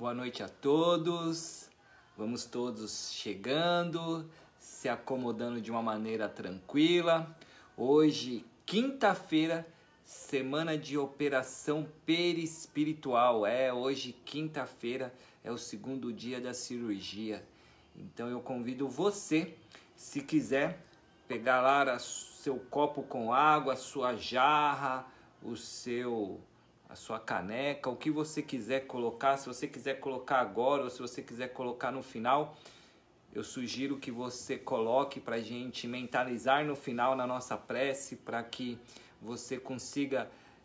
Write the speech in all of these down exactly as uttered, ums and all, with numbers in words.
Boa noite a todos. Vamos todos chegando, se acomodando de uma maneira tranquila. Hoje, quinta-feira, semana de operação perispiritual. É, hoje, quinta-feira, é o segundo dia da cirurgia. Então eu convido você, se quiser, pegar lá o seu copo com água, a sua jarra, o seu, a sua caneca, o que você quiser colocar. Se você quiser colocar agora ou se você quiser colocar no final, eu sugiro que você coloque para a gente mentalizar no final na nossa prece, para que você consiga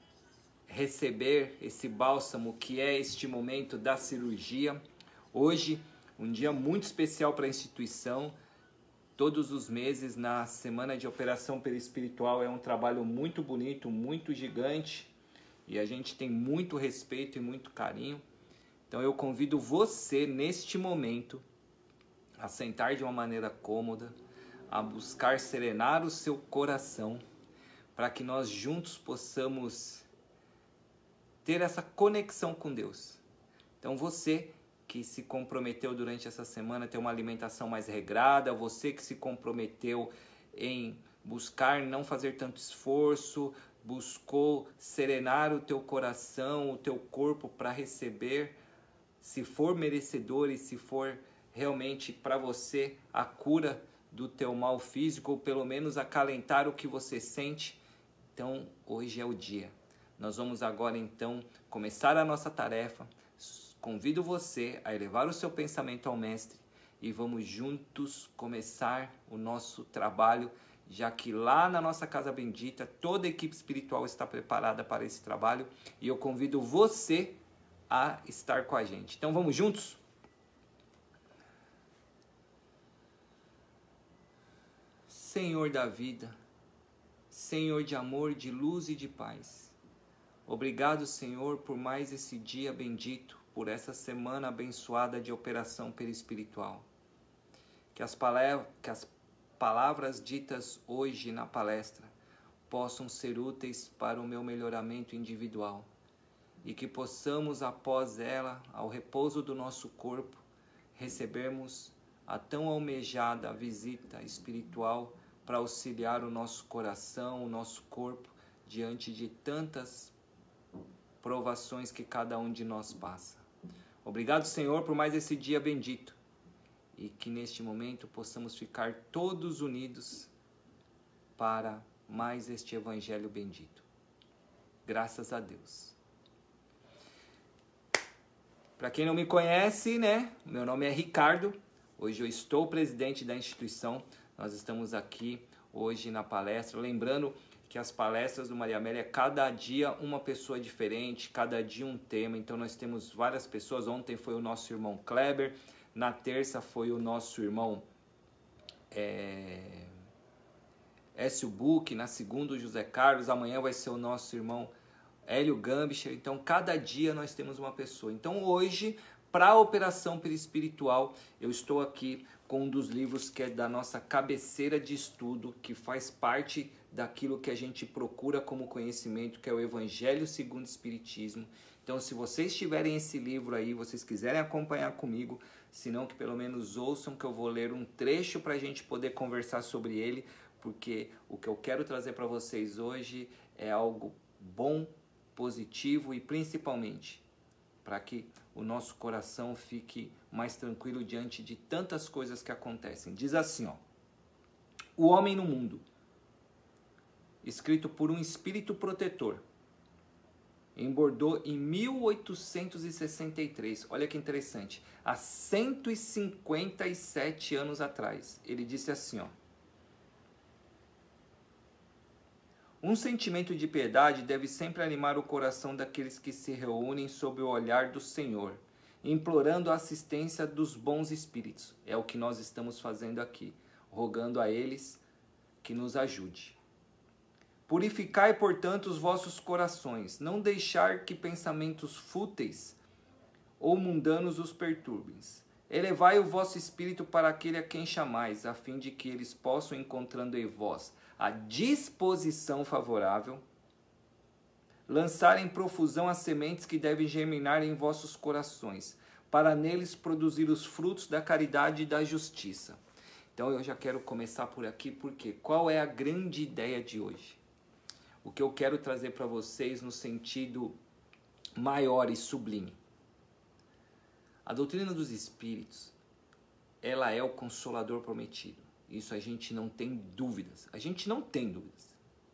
receber esse bálsamo que é este momento da cirurgia. Hoje, um dia muito especial para a instituição. Todos os meses, na semana de operação perispiritual, é um trabalho muito bonito, muito gigante, e a gente tem muito respeito e muito carinho. Então eu convido você, neste momento, a sentar de uma maneira cômoda, a buscar serenar o seu coração, para que nós juntos possamos ter essa conexão com Deus. Então você que se comprometeu durante essa semana a ter uma alimentação mais regrada, você que se comprometeu em buscar não fazer tanto esforço, buscou serenar o teu coração, o teu corpo para receber, se for merecedor e se for realmente para você a cura do teu mal físico, ou pelo menos acalentar o que você sente. Então hoje é o dia. Nós vamos agora então começar a nossa tarefa. Convido você a elevar o seu pensamento ao Mestre e vamos juntos começar o nosso trabalho, já que lá na nossa Casa Bendita toda a equipe espiritual está preparada para esse trabalho e eu convido você a estar com a gente. Então vamos juntos? Senhor da vida, Senhor de amor, de luz e de paz, obrigado, Senhor, por mais esse dia bendito, por essa semana abençoada de operação perispiritual. Que as, palavras, que as palavras ditas hoje na palestra possam ser úteis para o meu melhoramento individual e que possamos, após ela, ao repouso do nosso corpo, recebermos a tão almejada visita espiritual para auxiliar o nosso coração, o nosso corpo, diante de tantas provações que cada um de nós passa. Obrigado, Senhor, por mais esse dia bendito e que neste momento possamos ficar todos unidos para mais este evangelho bendito. Graças a Deus. Para quem não me conhece, né? Meu nome é Ricardo. Hoje eu estou presidente da instituição. Nós estamos aqui hoje na palestra, lembrando que as palestras do Maria Amélia, cada dia uma pessoa diferente, cada dia um tema. Então nós temos várias pessoas. Ontem foi o nosso irmão Kleber, na terça foi o nosso irmão é, Écio Buch, na segunda o José Carlos, amanhã vai ser o nosso irmão Hélio Gambischer. Então cada dia nós temos uma pessoa. Então hoje, para a operação perispiritual, eu estou aqui com um dos livros que é da nossa cabeceira de estudo, que faz parte daquilo que a gente procura como conhecimento, que é o Evangelho segundo o Espiritismo. Então, se vocês tiverem esse livro aí, vocês quiserem acompanhar comigo, se não que pelo menos ouçam que eu vou ler um trecho para a gente poder conversar sobre ele, porque o que eu quero trazer para vocês hoje é algo bom, positivo e principalmente para que o nosso coração fique mais tranquilo diante de tantas coisas que acontecem. Diz assim, ó: O Homem no Mundo, escrito por um espírito protetor, em Bordeaux em mil oitocentos e sessenta e três. Olha que interessante, há cento e cinquenta e sete anos atrás. Ele disse assim, ó: Um sentimento de piedade deve sempre animar o coração daqueles que se reúnem sob o olhar do Senhor, implorando a assistência dos bons espíritos. É o que nós estamos fazendo aqui, rogando a eles que nos ajude. Purificai, portanto, os vossos corações, não deixar que pensamentos fúteis ou mundanos os perturbem. Elevai o vosso espírito para aquele a quem chamais, a fim de que eles possam, encontrando em vós a disposição favorável, lançar em profusão as sementes que devem germinar em vossos corações, para neles produzir os frutos da caridade e da justiça. Então eu já quero começar por aqui, porque qual é a grande ideia de hoje? O que eu quero trazer para vocês no sentido maior e sublime. A doutrina dos Espíritos, ela é o Consolador prometido. Isso a gente não tem dúvidas. A gente não tem dúvidas.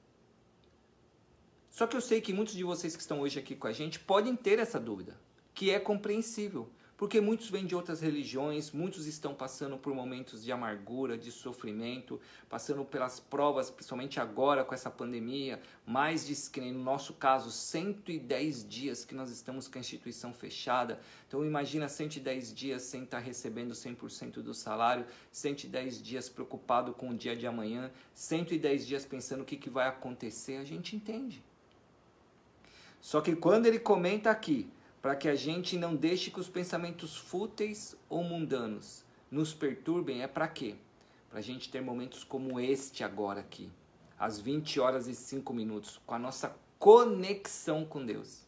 Só que eu sei que muitos de vocês que estão hoje aqui com a gente podem ter essa dúvida, que é compreensível. Porque muitos vêm de outras religiões, muitos estão passando por momentos de amargura, de sofrimento, passando pelas provas, principalmente agora com essa pandemia, mais de, que no nosso caso, cento e dez dias que nós estamos com a instituição fechada. Então imagina cento e dez dias sem estar recebendo cem por cento do salário, cento e dez dias preocupado com o dia de amanhã, cento e dez dias pensando o que, que vai acontecer, a gente entende. Só que quando ele comenta aqui, para que a gente não deixe que os pensamentos fúteis ou mundanos nos perturbem, é para quê? Para a gente ter momentos como este agora aqui, às vinte horas e cinco minutos, com a nossa conexão com Deus.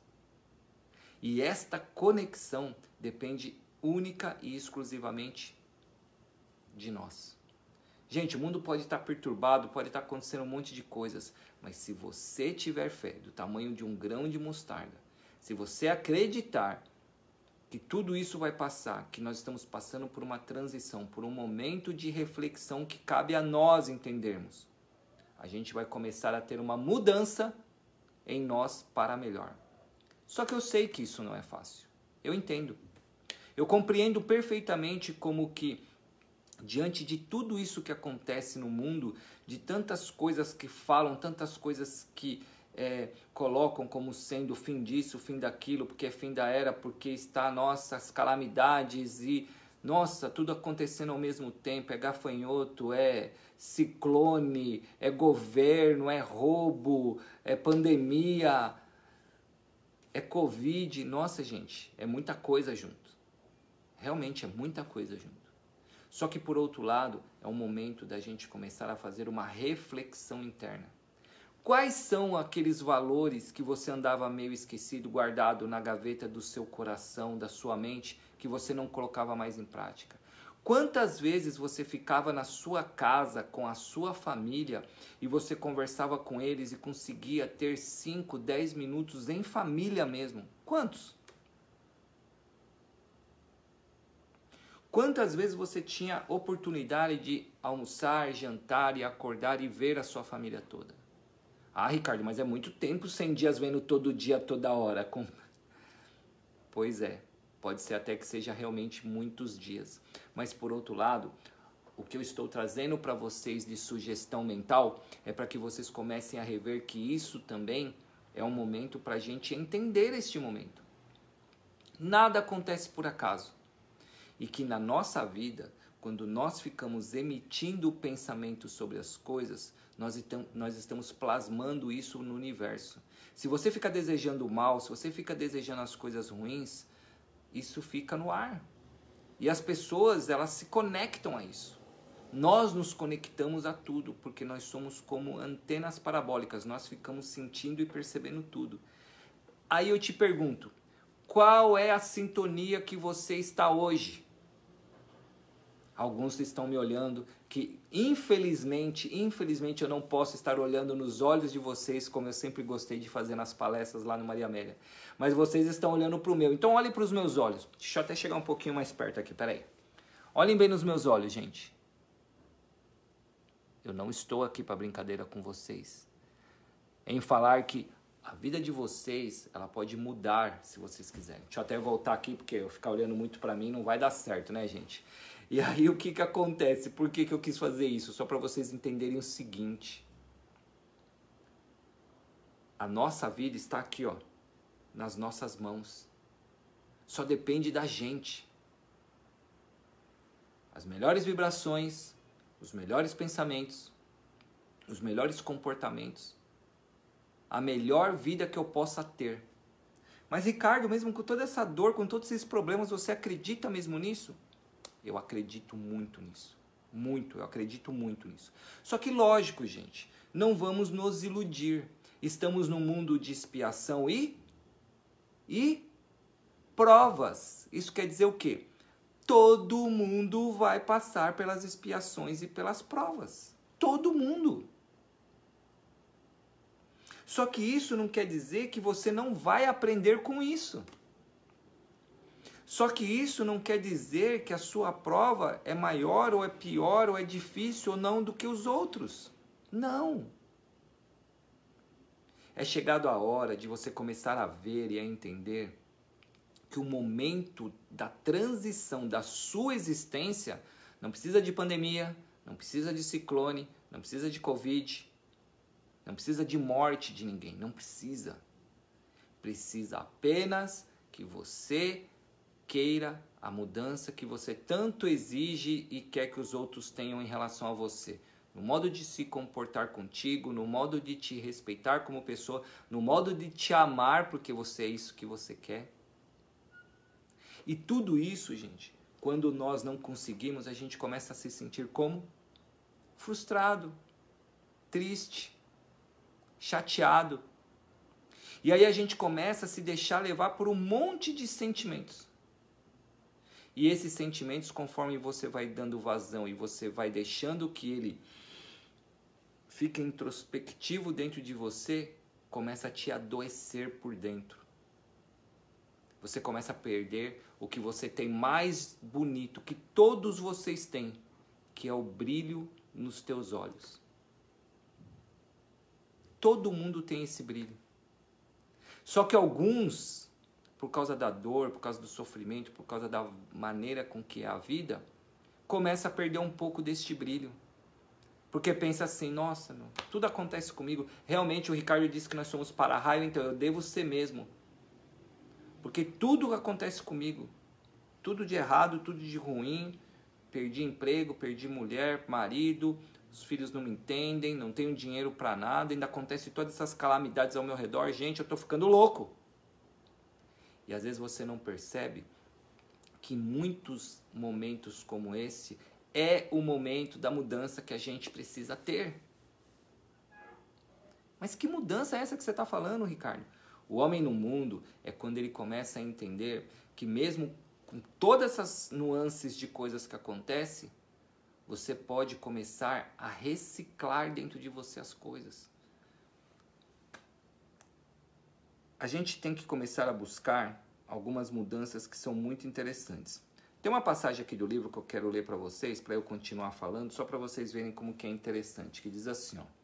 E esta conexão depende única e exclusivamente de nós. Gente, o mundo pode estar perturbado, pode estar acontecendo um monte de coisas, mas se você tiver fé do tamanho de um grão de mostarda, se você acreditar que tudo isso vai passar, que nós estamos passando por uma transição, por um momento de reflexão que cabe a nós entendermos, a gente vai começar a ter uma mudança em nós para melhor. Só que eu sei que isso não é fácil. Eu entendo. Eu compreendo perfeitamente como que, diante de tudo isso que acontece no mundo, de tantas coisas que falam, tantas coisas que É, colocam como sendo o fim disso, o fim daquilo, porque é fim da era, porque está, nossa, as calamidades e, nossa, tudo acontecendo ao mesmo tempo, é gafanhoto, é ciclone, é governo, é roubo, é pandemia, é Covid, nossa gente, é muita coisa junto, realmente é muita coisa junto. Só que por outro lado, é um momento da gente começar a fazer uma reflexão interna. Quais são aqueles valores que você andava meio esquecido, guardado na gaveta do seu coração, da sua mente, que você não colocava mais em prática? Quantas vezes você ficava na sua casa com a sua família e você conversava com eles e conseguia ter cinco, dez minutos em família mesmo? Quantos? Quantas vezes você tinha oportunidade de almoçar, jantar e acordar e ver a sua família toda? Ah, Ricardo, mas é muito tempo, cem dias vendo todo dia, toda hora. Com... Pois é, pode ser até que seja realmente muitos dias. Mas por outro lado, o que eu estou trazendo para vocês de sugestão mental é para que vocês comecem a rever que isso também é um momento para a gente entender este momento. Nada acontece por acaso. E que na nossa vida, quando nós ficamos emitindo pensamento sobre as coisas, Nós, então, nós estamos plasmando isso no universo. Se você fica desejando o mal, se você fica desejando as coisas ruins, isso fica no ar. E as pessoas, elas se conectam a isso. Nós nos conectamos a tudo, porque nós somos como antenas parabólicas. Nós ficamos sentindo e percebendo tudo. Aí eu te pergunto, qual é a sintonia que você está hoje? Alguns estão me olhando, que infelizmente, infelizmente eu não posso estar olhando nos olhos de vocês, como eu sempre gostei de fazer nas palestras lá no Maria Amélia. Mas vocês estão olhando para o meu. Então olhem para os meus olhos. Deixa eu até chegar um pouquinho mais perto aqui, peraí. Olhem bem nos meus olhos, gente. Eu não estou aqui para brincadeira com vocês. Em falar que a vida de vocês, ela pode mudar se vocês quiserem. Deixa eu até voltar aqui, porque eu ficar olhando muito para mim não vai dar certo, né, gente? E aí o que que acontece? Por que que eu quis fazer isso? Só para vocês entenderem o seguinte. A nossa vida está aqui, ó, nas nossas mãos. Só depende da gente. As melhores vibrações, os melhores pensamentos, os melhores comportamentos, a melhor vida que eu possa ter. Mas Ricardo, mesmo com toda essa dor, com todos esses problemas, você acredita mesmo nisso? Eu acredito muito nisso. Muito, eu acredito muito nisso. Só que lógico, gente, não vamos nos iludir. Estamos num mundo de expiação e... E... provas. Isso quer dizer o quê? Todo mundo vai passar pelas expiações e pelas provas. Todo mundo. Só que isso não quer dizer que você não vai aprender com isso. Só que isso não quer dizer que a sua prova é maior ou é pior ou é difícil ou não do que os outros. Não. É chegado a hora de você começar a ver e a entender que o momento da transição da sua existência não precisa de pandemia, não precisa de ciclone, não precisa de Covid, não precisa de morte de ninguém, não precisa. Precisa apenas que você queira a mudança que você tanto exige e quer que os outros tenham em relação a você. No modo de se comportar contigo, no modo de te respeitar como pessoa, no modo de te amar porque você é isso que você quer. E tudo isso, gente, quando nós não conseguimos, a gente começa a se sentir como? Frustrado, triste, chateado. E aí a gente começa a se deixar levar por um monte de sentimentos. E esses sentimentos, conforme você vai dando vazão e você vai deixando que ele fique introspectivo dentro de você, começa a te adoecer por dentro. Você começa a perder o que você tem mais bonito, que todos vocês têm, que é o brilho nos teus olhos. Todo mundo tem esse brilho. Só que alguns, por causa da dor, por causa do sofrimento, por causa da maneira com que é a vida, começa a perder um pouco deste brilho. Porque pensa assim, nossa, meu, tudo acontece comigo. Realmente o Ricardo disse que nós somos para-raio, então eu devo ser mesmo. Porque tudo acontece comigo. Tudo de errado, tudo de ruim. Perdi emprego, perdi mulher, marido, os filhos não me entendem, não tenho dinheiro para nada, ainda acontece todas essas calamidades ao meu redor. Gente, eu tô ficando louco. E às vezes você não percebe que muitos momentos como esse é o momento da mudança que a gente precisa ter. Mas que mudança é essa que você está falando, Ricardo? O homem no mundo é quando ele começa a entender que mesmo com todas essas nuances de coisas que acontecem, você pode começar a reciclar dentro de você as coisas. A gente tem que começar a buscar algumas mudanças que são muito interessantes. Tem uma passagem aqui do livro que eu quero ler para vocês, para eu continuar falando, só para vocês verem como que é interessante, que diz assim, ó.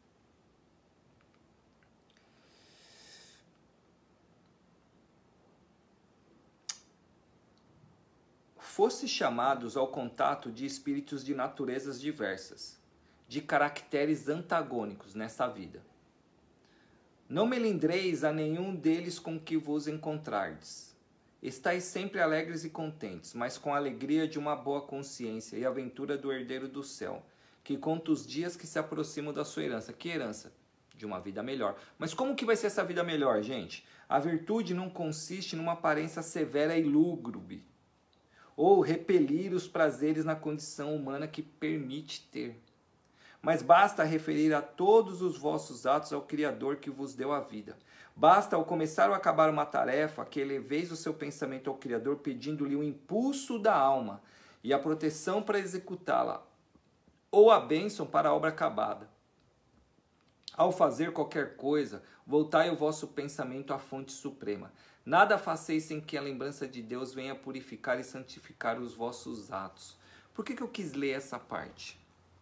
Fosse chamados ao contato de espíritos de naturezas diversas, de caracteres antagônicos nessa vida. Não melindreis a nenhum deles com que vos encontrardes. Estais sempre alegres e contentes, mas com a alegria de uma boa consciência e a aventura do herdeiro do céu, que conta os dias que se aproximam da sua herança. Que herança? De uma vida melhor. Mas como que vai ser essa vida melhor, gente? A virtude não consiste numa aparência severa e lúgubre, ou repelir os prazeres na condição humana que permite ter. Mas basta referir a todos os vossos atos ao Criador que vos deu a vida. Basta, ao começar ou acabar uma tarefa, que eleveis o seu pensamento ao Criador, pedindo-lhe o impulso da alma e a proteção para executá-la, ou a bênção para a obra acabada. Ao fazer qualquer coisa, voltai o vosso pensamento à fonte suprema. Nada faceis sem que a lembrança de Deus venha purificar e santificar os vossos atos. Por que que eu quis ler essa parte?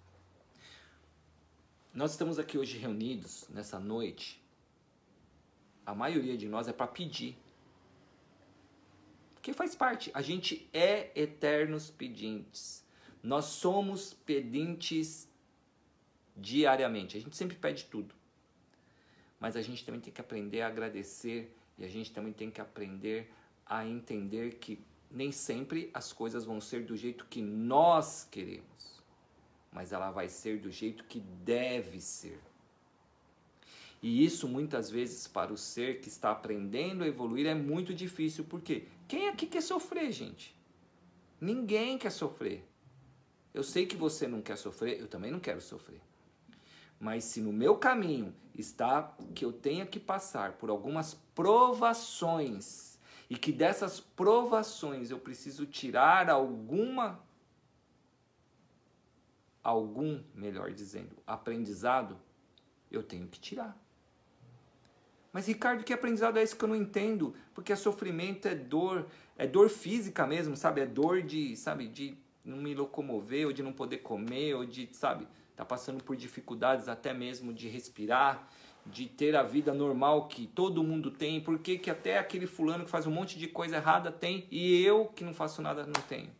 Nós estamos aqui hoje reunidos, nessa noite. A maioria de nós é para pedir. Porque faz parte. A gente é eternos pedintes. Nós somos pedintes diariamente. A gente sempre pede tudo. Mas a gente também tem que aprender a agradecer. E a gente também tem que aprender a entender que nem sempre as coisas vão ser do jeito que nós queremos. Mas ela vai ser do jeito que deve ser. E isso muitas vezes para o ser que está aprendendo a evoluir é muito difícil. Por quê? Quem aqui quer sofrer, gente? Ninguém quer sofrer. Eu sei que você não quer sofrer, eu também não quero sofrer. Mas se no meu caminho está que eu tenha que passar por algumas provações e que dessas provações eu preciso tirar alguma, algum, melhor dizendo, aprendizado, eu tenho que tirar. Mas, Ricardo, que aprendizado é esse que eu não entendo? Porque sofrimento é dor, é dor física mesmo, sabe? É dor de, sabe, de não me locomover, ou de não poder comer, ou de, sabe, tá passando por dificuldades até mesmo de respirar, de ter a vida normal que todo mundo tem. Por que que até aquele fulano que faz um monte de coisa errada tem e eu que não faço nada não tenho?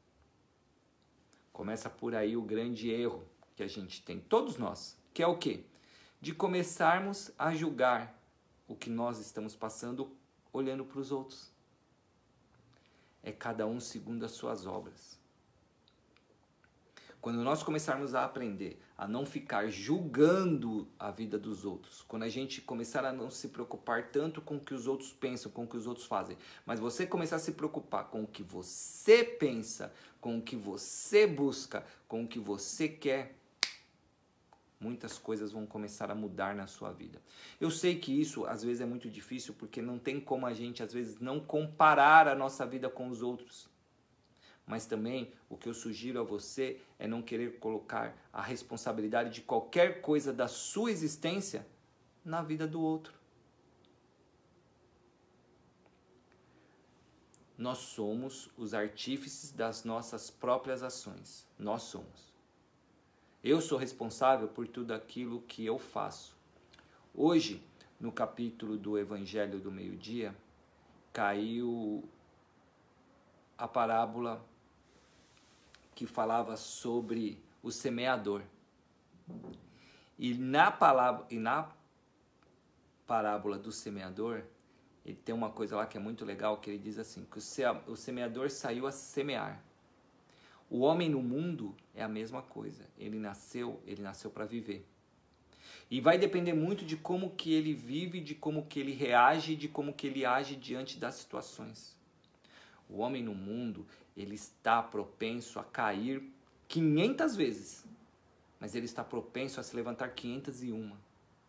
Começa por aí o grande erro que a gente tem, todos nós, que é o quê? De começarmos a julgar o que nós estamos passando olhando para os outros. É cada um segundo as suas obras. Quando nós começarmos a aprender a não ficar julgando a vida dos outros, quando a gente começar a não se preocupar tanto com o que os outros pensam, com o que os outros fazem, mas você começar a se preocupar com o que você pensa, com o que você busca, com o que você quer, muitas coisas vão começar a mudar na sua vida. Eu sei que isso às vezes é muito difícil porque não tem como a gente às vezes não comparar a nossa vida com os outros. Mas também o que eu sugiro a você é não querer colocar a responsabilidade de qualquer coisa da sua existência na vida do outro. Nós somos os artífices das nossas próprias ações. Nós somos. Eu sou responsável por tudo aquilo que eu faço. Hoje, no capítulo do Evangelho do Meio-Dia, caiu a parábola que falava sobre o semeador. E na, palavra, e na parábola do semeador, ele tem uma coisa lá que é muito legal, que ele diz assim, que o semeador saiu a semear. O homem no mundo é a mesma coisa. Ele nasceu, ele nasceu para viver. E vai depender muito de como que ele vive, de como que ele reage, de como que ele age diante das situações. O homem no mundo, ele está propenso a cair quinhentas vezes, mas ele está propenso a se levantar quinhentas e uma.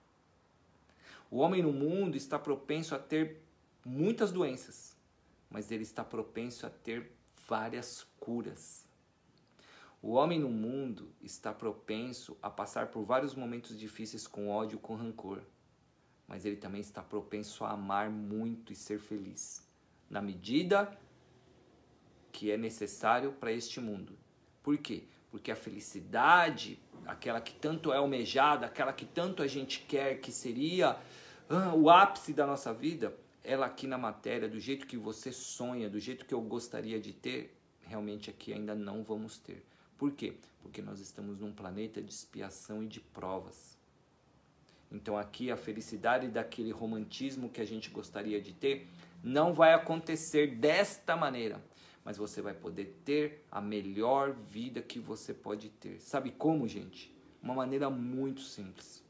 O homem no mundo está propenso a ter muitas doenças, mas ele está propenso a ter várias curas. O homem no mundo está propenso a passar por vários momentos difíceis com ódio, com rancor, mas ele também está propenso a amar muito e ser feliz, na medida que é necessário para este mundo. Por quê? Porque a felicidade, aquela que tanto é almejada, aquela que tanto a gente quer, que seria ah, o ápice da nossa vida, ela aqui na matéria, do jeito que você sonha, do jeito que eu gostaria de ter, realmente aqui ainda não vamos ter. Por quê? Porque nós estamos num planeta de expiação e de provas. Então aqui a felicidade daquele romantismo que a gente gostaria de ter não vai acontecer desta maneira. Mas você vai poder ter a melhor vida que você pode ter. Sabe como, gente? Uma maneira muito simples.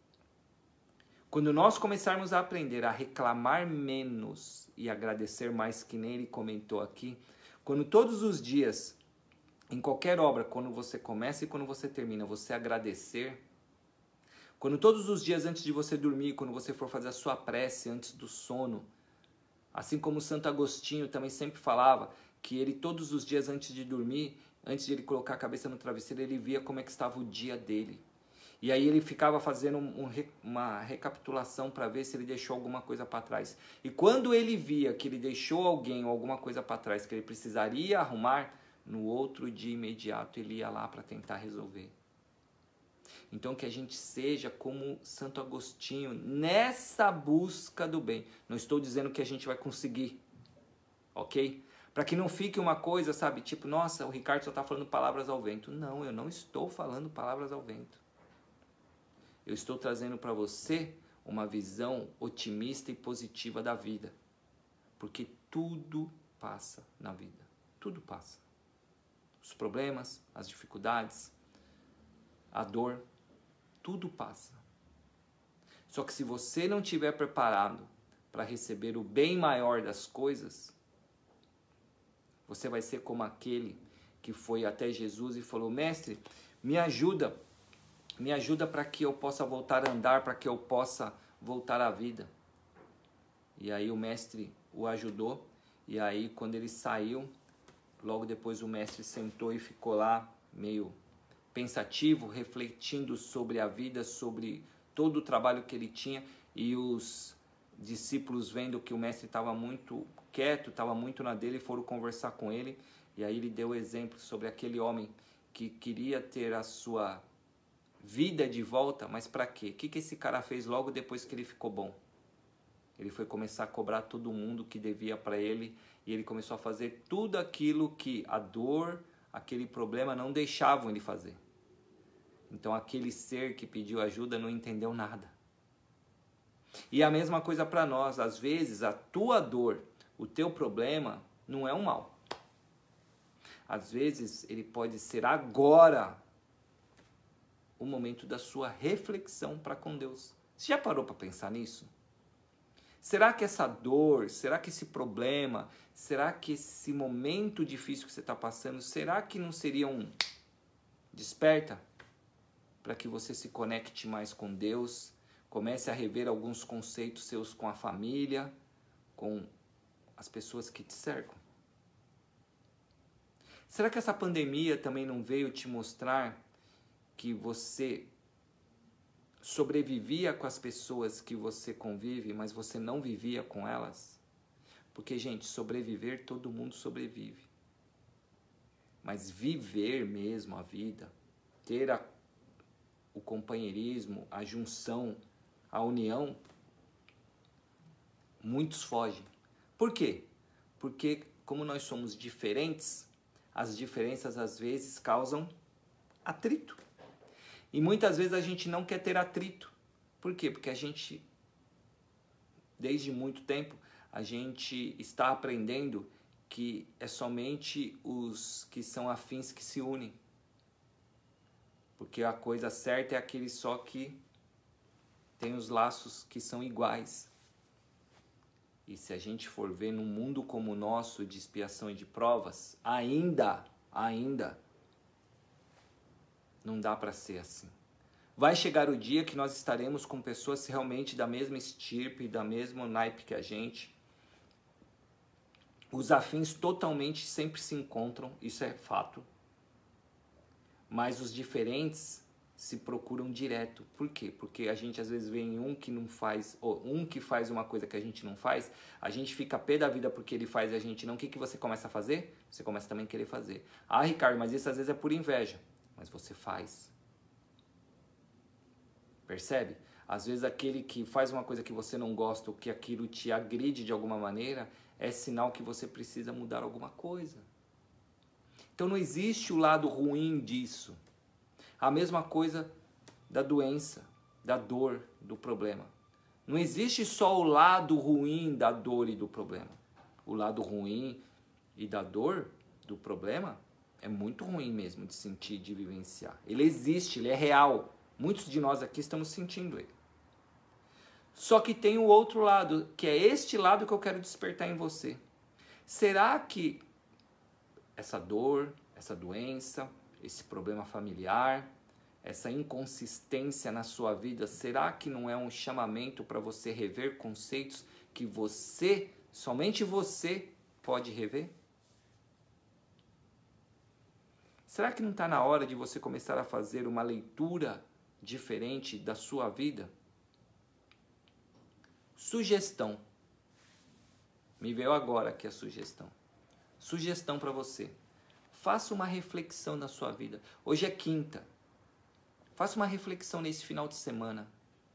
Quando nós começarmos a aprender a reclamar menos e agradecer mais, que nem ele comentou aqui, quando todos os dias, em qualquer obra, quando você começa e quando você termina, você agradecer, quando todos os dias antes de você dormir, quando você for fazer a sua prece antes do sono, assim como Santo Agostinho também sempre falava, que ele todos os dias antes de dormir, antes de ele colocar a cabeça no travesseiro, ele via como é que estava o dia dele. E aí ele ficava fazendo um, um, uma recapitulação para ver se ele deixou alguma coisa para trás. E quando ele via que ele deixou alguém ou alguma coisa para trás que ele precisaria arrumar, no outro dia imediato ele ia lá para tentar resolver. Então que a gente seja como Santo Agostinho nessa busca do bem. Não estou dizendo que a gente vai conseguir, ok? Para que não fique uma coisa, sabe, tipo, nossa, o Ricardo só está falando palavras ao vento. Não, eu não estou falando palavras ao vento. Eu estou trazendo para você uma visão otimista e positiva da vida. Porque tudo passa na vida. Tudo passa. Os problemas, as dificuldades, a dor, tudo passa. Só que se você não estiver preparado para receber o bem maior das coisas, você vai ser como aquele que foi até Jesus e falou, mestre, me ajuda, me ajuda para que eu possa voltar a andar, para que eu possa voltar à vida. E aí o mestre o ajudou. E aí, quando ele saiu, logo depois o mestre sentou e ficou lá meio pensativo, refletindo sobre a vida, sobre todo o trabalho que ele tinha. E os discípulos, vendo que o mestre estava muito quieto, estava muito na dele, foram conversar com ele. E aí ele deu exemplo sobre aquele homem que queria ter a sua vida de volta, mas para quê? O que, que esse cara fez logo depois que ele ficou bom? Ele foi começar a cobrar todo mundo que devia para ele, e ele começou a fazer tudo aquilo que a dor, aquele problema não deixavam ele fazer. Então aquele ser que pediu ajuda não entendeu nada. E a mesma coisa para nós, às vezes a tua dor, o teu problema não é um mal. Às vezes ele pode ser agora o momento da sua reflexão para com Deus. Você já parou para pensar nisso? Será que essa dor, será que esse problema, será que esse momento difícil que você está passando, será que não seria um desperta para que você se conecte mais com Deus, comece a rever alguns conceitos seus com a família, com as pessoas que te cercam? Será que essa pandemia também não veio te mostrar que você sobrevivia com as pessoas que você convive, mas você não vivia com elas? Porque, gente, sobreviver, todo mundo sobrevive. Mas viver mesmo a vida, ter a, o companheirismo, a junção, a união, muitos fogem. Por quê? Porque, como nós somos diferentes, as diferenças às vezes causam atrito. E muitas vezes a gente não quer ter atrito. Por quê? Porque a gente, desde muito tempo, a gente está aprendendo que é somente os que são afins que se unem. Porque a coisa certa é aquele só que tem os laços que são iguais. E se a gente for ver num mundo como o nosso, de expiação e de provas, ainda, ainda, não dá para ser assim. Vai chegar o dia que nós estaremos com pessoas realmente da mesma estirpe, da mesma naipe que a gente. Os afins totalmente sempre se encontram, isso é fato. Mas os diferentes se procuram direto. Por quê? Porque a gente às vezes vê em um que não faz, ou um que faz uma coisa que a gente não faz, a gente fica pé da vida porque ele faz e a gente não. O que, que você começa a fazer? Você começa também a querer fazer. Ah, Ricardo, mas isso às vezes é por inveja. Mas você faz. Percebe? Às vezes aquele que faz uma coisa que você não gosta, ou que aquilo te agride de alguma maneira, é sinal que você precisa mudar alguma coisa. Então não existe o lado ruim disso. A mesma coisa da doença, da dor, do problema. Não existe só o lado ruim da dor e do problema. O lado ruim e da dor, do problema, é muito ruim mesmo de sentir, de vivenciar. Ele existe, ele é real. Muitos de nós aqui estamos sentindo ele. Só que tem o outro lado, que é este lado que eu quero despertar em você. Será que essa dor, essa doença, esse problema familiar, essa inconsistência na sua vida, será que não é um chamamento para você rever conceitos que você, somente você, pode rever? Será que não está na hora de você começar a fazer uma leitura diferente da sua vida? Sugestão. Me veio agora aqui a sugestão. Sugestão para você. Faça uma reflexão na sua vida. Hoje é quinta. Faça uma reflexão nesse final de semana.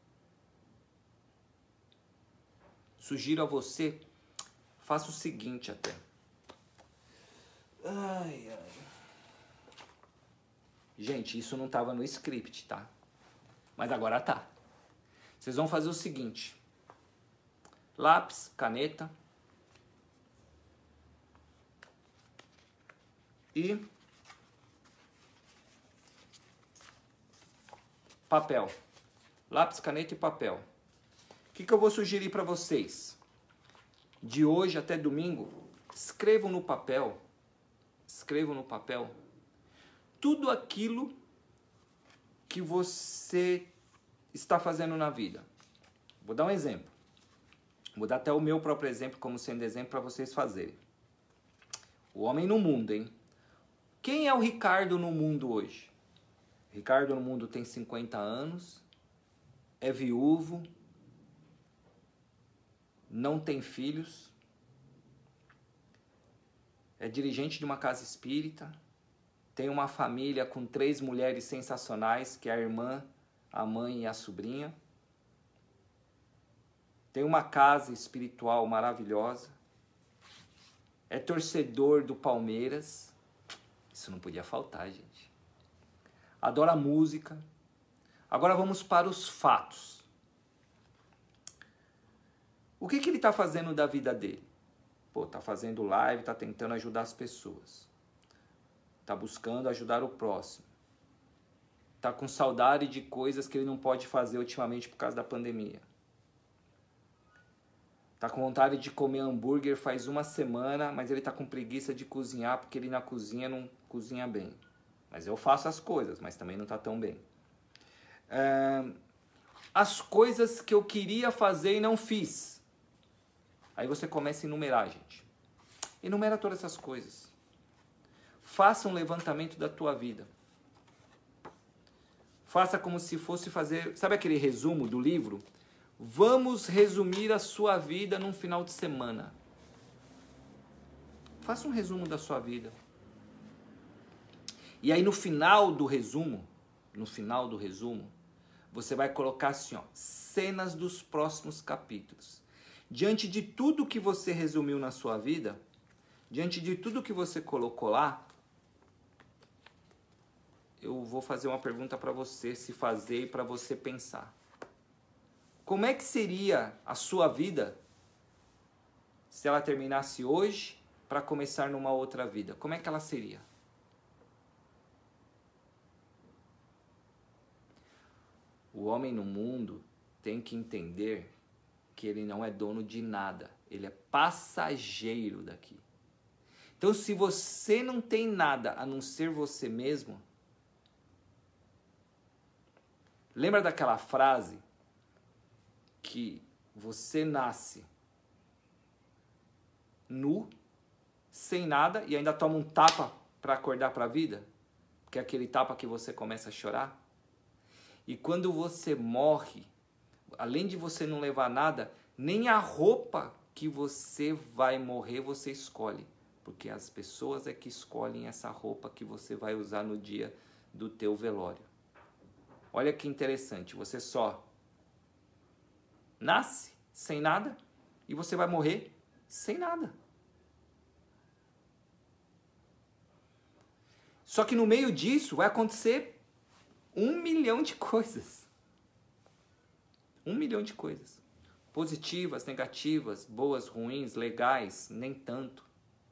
Sugiro a você, faça o seguinte até. Ai, ai. Gente, isso não estava no script, tá? Mas agora tá. Vocês vão fazer o seguinte. Lápis, caneta. E papel. Lápis, caneta e papel. O que, que eu vou sugerir para vocês? De hoje até domingo, escrevam no papel, escrevam no papel tudo aquilo que você está fazendo na vida. Vou dar um exemplo. Vou dar até o meu próprio exemplo como sendo exemplo para vocês fazerem. O homem no mundo, hein? Quem é o Ricardo no mundo hoje? Ricardo no mundo tem cinquenta anos, é viúvo, não tem filhos, é dirigente de uma casa espírita, tem uma família com três mulheres sensacionais, que é a irmã, a mãe e a sobrinha. Tem uma casa espiritual maravilhosa. É torcedor do Palmeiras. Isso não podia faltar, gente. Adora música. Agora vamos para os fatos. O que, que ele está fazendo da vida dele? Pô, tá fazendo live, tá tentando ajudar as pessoas. Tá buscando ajudar o próximo. Tá com saudade de coisas que ele não pode fazer ultimamente por causa da pandemia. Tá com vontade de comer hambúrguer faz uma semana, mas ele tá com preguiça de cozinhar porque ele na cozinha não cozinha bem. Mas eu faço as coisas, mas também não tá tão bem. É, as coisas que eu queria fazer e não fiz. Aí você começa a enumerar, gente. Enumera todas essas coisas. Faça um levantamento da tua vida. Faça como se fosse fazer... Sabe aquele resumo do livro? Vamos resumir a sua vida num final de semana. Faça um resumo da sua vida. E aí no final do resumo, no final do resumo, você vai colocar assim, ó, cenas dos próximos capítulos. Diante de tudo que você resumiu na sua vida, diante de tudo que você colocou lá, eu vou fazer uma pergunta para você se fazer e para você pensar. Como é que seria a sua vida se ela terminasse hoje para começar numa outra vida? Como é que ela seria? O homem no mundo tem que entender que ele não é dono de nada. Ele é passageiro daqui. Então, se você não tem nada a não ser você mesmo, lembra daquela frase que você nasce nu, sem nada, e ainda toma um tapa para acordar para a vida? Que é aquele tapa que você começa a chorar. E quando você morre, além de você não levar nada, nem a roupa que você vai morrer você escolhe. Porque as pessoas é que escolhem essa roupa que você vai usar no dia do teu velório. Olha que interessante, você só nasce sem nada e você vai morrer sem nada. Só que no meio disso vai acontecer um milhão de coisas. Um milhão de coisas. Positivas, negativas, boas, ruins, legais, nem tanto.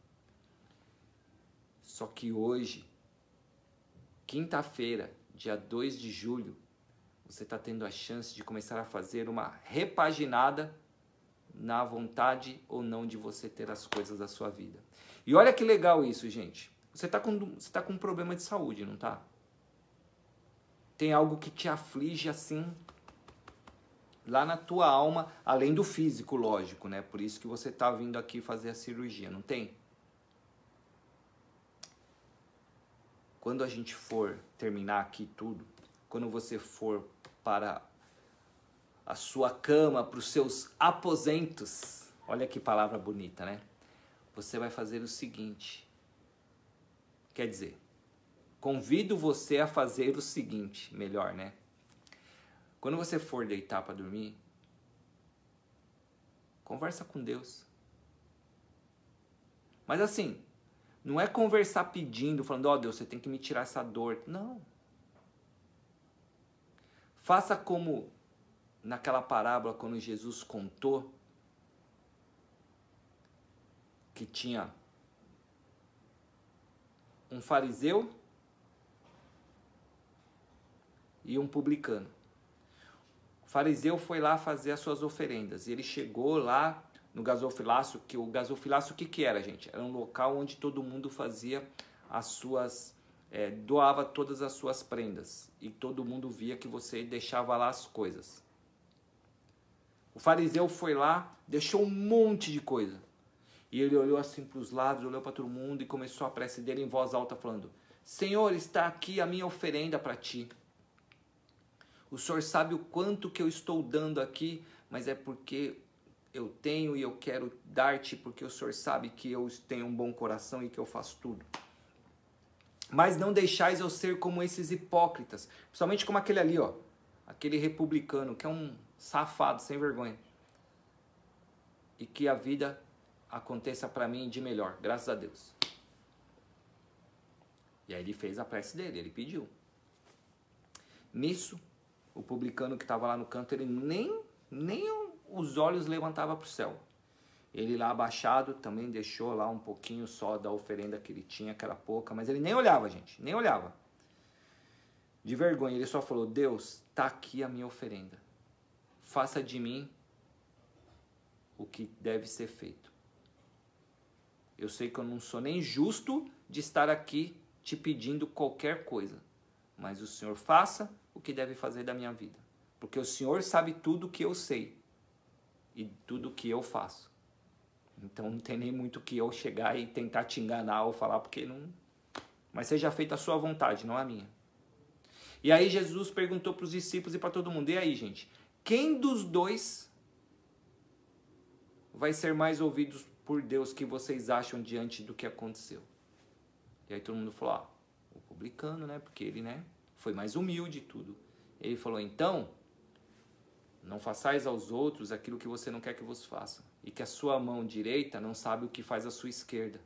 Só que hoje, quinta-feira, dia dois de julho, você está tendo a chance de começar a fazer uma repaginada na vontade ou não de você ter as coisas da sua vida. E olha que legal isso, gente. Você está com, você tá com um problema de saúde, não tá? Tem algo que te aflige assim, lá na tua alma, além do físico, lógico, né? Por isso que você está vindo aqui fazer a cirurgia, não tem? Quando a gente for terminar aqui tudo, quando você for para a sua cama, para os seus aposentos, olha que palavra bonita, né? Você vai fazer o seguinte, quer dizer, convido você a fazer o seguinte, melhor, né? Quando você for deitar para dormir, conversa com Deus. Mas assim, não é conversar pedindo, falando, ó, oh, Deus, você tem que me tirar essa dor. Não. Faça como naquela parábola, quando Jesus contou que tinha um fariseu e um publicano. O fariseu foi lá fazer as suas oferendas e ele chegou lá no gasofilácio, que o gasofilácio o que que era, gente? Era um local onde todo mundo fazia as suas, é, doava todas as suas prendas e todo mundo via que você deixava lá as coisas. O fariseu foi lá, deixou um monte de coisa. E ele olhou assim para os lados, olhou para todo mundo e começou a prece dele em voz alta falando: Senhor, está aqui a minha oferenda para ti. O Senhor sabe o quanto que eu estou dando aqui, mas é porque eu tenho e eu quero dar-te, porque o Senhor sabe que eu tenho um bom coração e que eu faço tudo. Mas não deixais eu ser como esses hipócritas, principalmente como aquele ali, ó, aquele republicano, que é um safado, sem vergonha. E que a vida aconteça para mim de melhor, graças a Deus. E aí ele fez a prece dele, ele pediu. Nisso, o publicano que estava lá no canto, ele nem, nem os olhos levantava para o céu. Ele lá abaixado também deixou lá um pouquinho só da oferenda que ele tinha, que era pouca, mas ele nem olhava, gente, nem olhava. De vergonha, ele só falou: Deus, tá aqui a minha oferenda. Faça de mim o que deve ser feito. Eu sei que eu não sou nem justo de estar aqui te pedindo qualquer coisa, mas o Senhor faça o que deve fazer da minha vida, porque o Senhor sabe tudo o que eu sei e tudo o que eu faço. Então não tem nem muito que eu chegar e tentar te enganar ou falar, porque não... Mas seja feita a sua vontade, não a minha. E aí Jesus perguntou para os discípulos e para todo mundo: e aí, gente, quem dos dois vai ser mais ouvido por Deus que vocês acham diante do que aconteceu? E aí todo mundo falou: ah, o publicano, né? Porque ele, né, foi mais humilde e tudo. Ele falou: então, não façais aos outros aquilo que você não quer que vos façam, e que a sua mão direita não sabe o que faz a sua esquerda.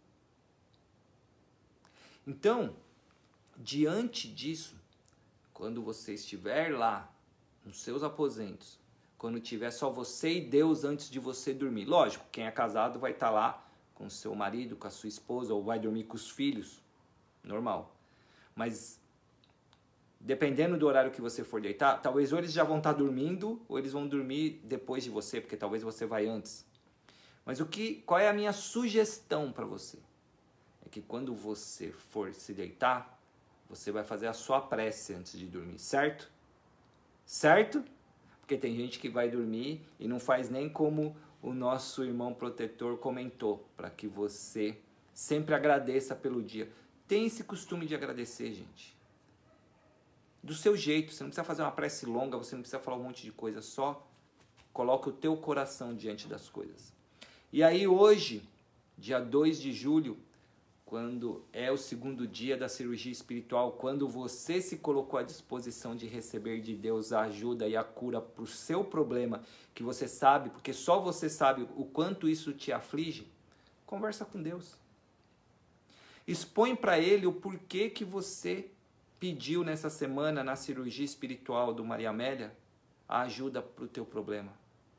Então, diante disso, quando você estiver lá, nos seus aposentos, quando tiver só você e Deus antes de você dormir, lógico, quem é casado vai estar lá com o seu marido, com a sua esposa, ou vai dormir com os filhos, normal. Mas, dependendo do horário que você for deitar, talvez ou eles já vão estar dormindo, ou eles vão dormir depois de você, porque talvez você vai antes. Mas o que, qual é a minha sugestão para você? É que quando você for se deitar, você vai fazer a sua prece antes de dormir, certo? Certo? Porque tem gente que vai dormir e não faz nem como o nosso irmão protetor comentou, para que você sempre agradeça pelo dia. Tem esse costume de agradecer, gente. Do seu jeito, você não precisa fazer uma prece longa, você não precisa falar um monte de coisa, só coloca o teu coração diante das coisas. E aí hoje, dia dois de julho, quando é o segundo dia da cirurgia espiritual, quando você se colocou à disposição de receber de Deus a ajuda e a cura para o seu problema, que você sabe, porque só você sabe o quanto isso te aflige, conversa com Deus. Expõe para Ele o porquê que você pediu nessa semana, na cirurgia espiritual do Maria Amélia, a ajuda para o teu problema.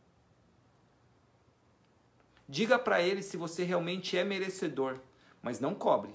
Diga para Ele se você realmente é merecedor, mas não cobre.